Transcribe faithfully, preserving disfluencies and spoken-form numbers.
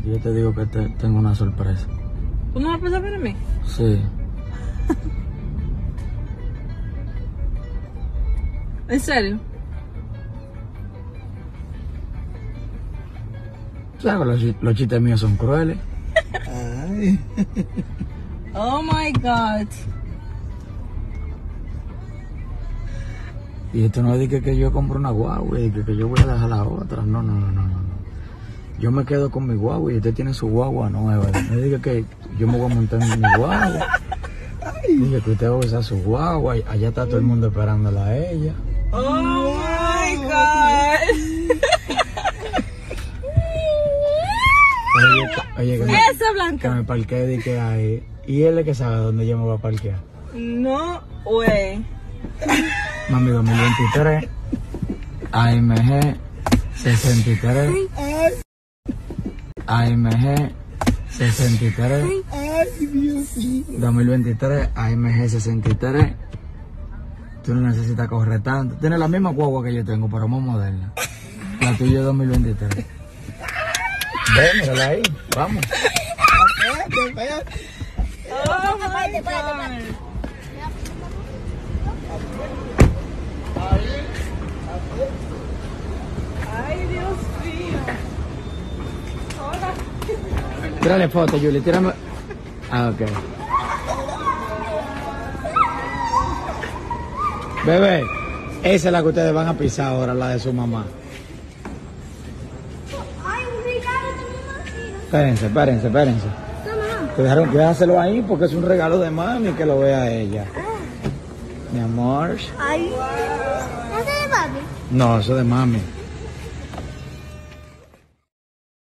yo te digo que te, tengo una sorpresa. ¿Tú no vas a pasar para mí? Sí. ¿En serio? ¿Sabes? Los, los chistes míos son crueles. Ay. Oh my God. Y esto no es de que, que yo compro una guagua y que, que yo voy a dejar la otra. No, no, no, no, no. Yo me quedo con mi guagua y usted tiene su guagua nueva. No diga que yo me voy a montar en mi guagua. Dije que usted va a usar su guagua y allá está todo el mundo esperándola a ella. Oh my God. Oye, oye, que, me, Eso, que Blanca. me parqué de que ahí. Y él es que sabe dónde yo me voy a parquear. No, güey. Mami, dos mil veintitrés, A M G sesenta y tres, A M G sesenta y tres, Ay, Dios mío. dos mil veintitrés, A M G sesenta y tres. Tú no necesitas correr tanto. Tienes la misma guagua que yo tengo, pero más moderna. La tuya es dos mil veintitrés. Ven, mírala ahí. Vamos. Espérate, espérate. Oh my God. Ay, Dios mío. Hola. Tírale foto, Julie. Tírame. Ah, ok. Bebé, esa es la que ustedes van a pisar ahora, la de su mamá. Ay, un regalo de mi mamá. Espérense, espérense, espérense. Te dejaron que déjaselo ahí porque es un regalo de mami que lo vea ella. Mi amor. Ay, ¿no es de mami? No, eso es de mami.